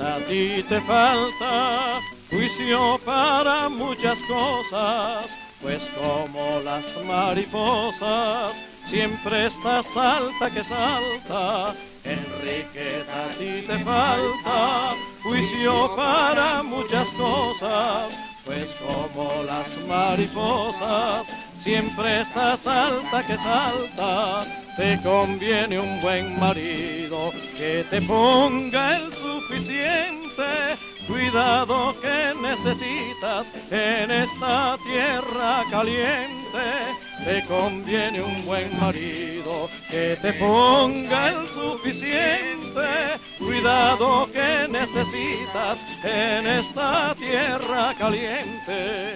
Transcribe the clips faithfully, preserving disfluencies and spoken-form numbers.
Enriqueta, a ti te falta juicio para muchas cosas, pues como las mariposas siempre estás alta que salta. Enriqueta, a ti te falta juicio para muchas cosas, pues como las mariposas siempre estás alta que salta. Te conviene un buen marido que te ponga el suficiente cuidado que necesitas en esta tierra caliente. Te conviene un buen marido que te ponga el suficiente cuidado que necesitas en esta tierra caliente.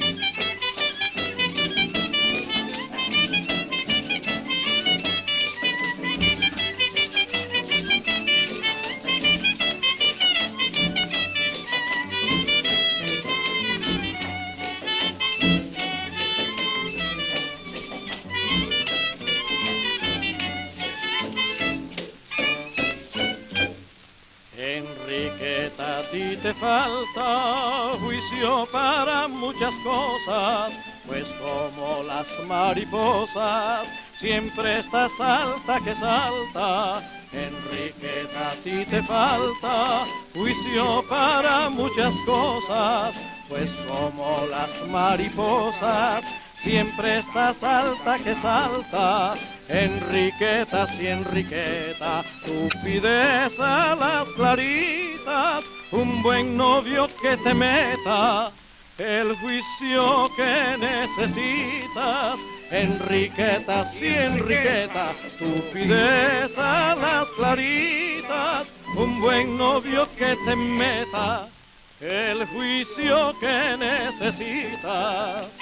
Enriqueta, a ti te falta juicio para muchas cosas, pues como las mariposas siempre estás alta que salta. Enriqueta, a ti te falta juicio para muchas cosas, pues como las mariposas siempre estás alta que salta. Enriqueta, si Enriqueta, tú pides a las claritas un buen novio que te meta el juicio que necesitas. Enriqueta, si Enriqueta, tú pides a las claritas un buen novio que te meta el juicio que necesitas.